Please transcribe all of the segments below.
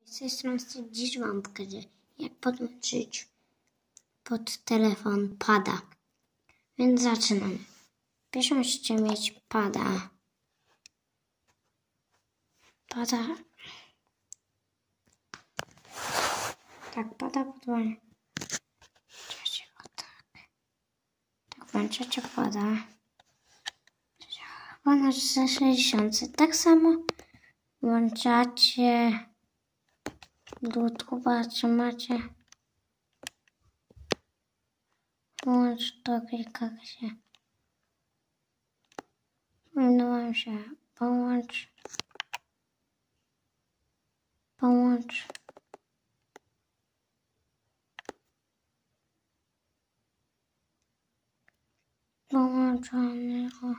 Z tej strony dziś wam pokażę, jak podłączyć pod telefon pada. Więc zaczynamy. Pierwsze musicie mieć pada. Tak, pada podłączycie go tak. Tak włączacie pada. Ponad 60. Tak samo włączacie Bluetootha, trzymacie. Włącz to, klikacie. Powinno wam się połącz. Połączonego.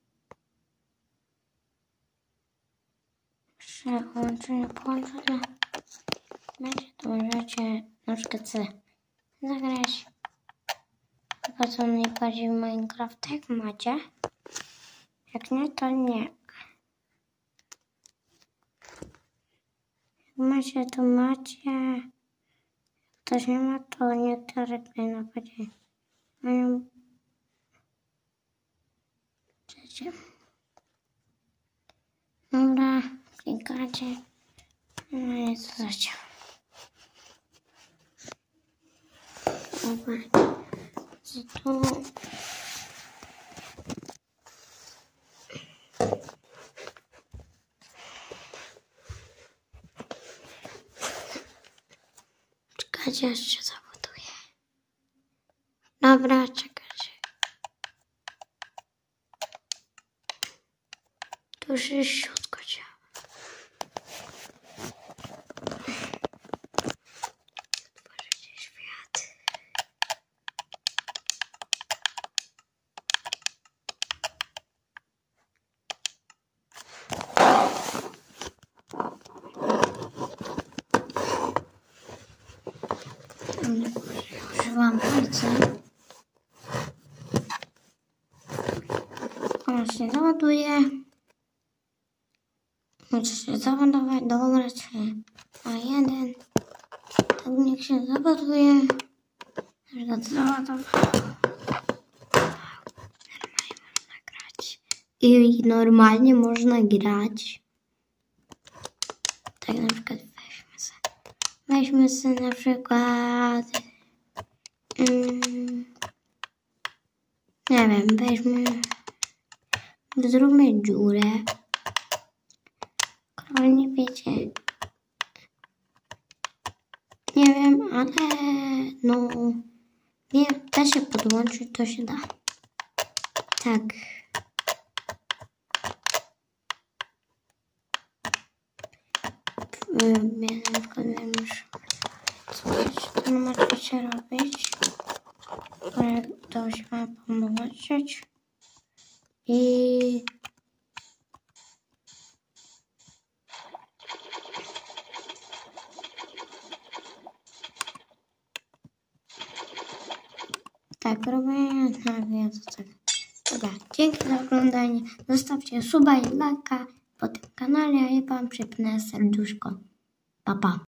Przełączenie połączone. To możecie na przykład zagrać. Tylko co najbardziej w Minecrafta, jak macie. Jak nie, to nie. Jak macie, to macie. Jak ktoś nie ma, to niektóre tutaj napadzie mają. Dobra, klikacie. No i co zaczął. Dobra, tu. Czekajcie, aż się zabuduje. Dobra, czekajcie. Tu już jest siódko działa. Otworzycie świat. Używam palca. Ona się załaduje. Muszę się załadować, dobrać A1. Tak niech się załaduje. Na przykład załadować. I normalnie można grać. Tak na przykład weźmy sobie na przykład nie wiem, zróbmy dziurę. Nie wiecie. Nie wiem, ale no wiem, da się podłączyć, to się da. Tak. Na przykład wiem już, co możecie robić. To się ma pomóc. I tak robię, tak więc tak. Dobra, dzięki za oglądanie. Zostawcie suba i lajka po tym kanale, a ja wam przypnę serduszko. Pa, pa.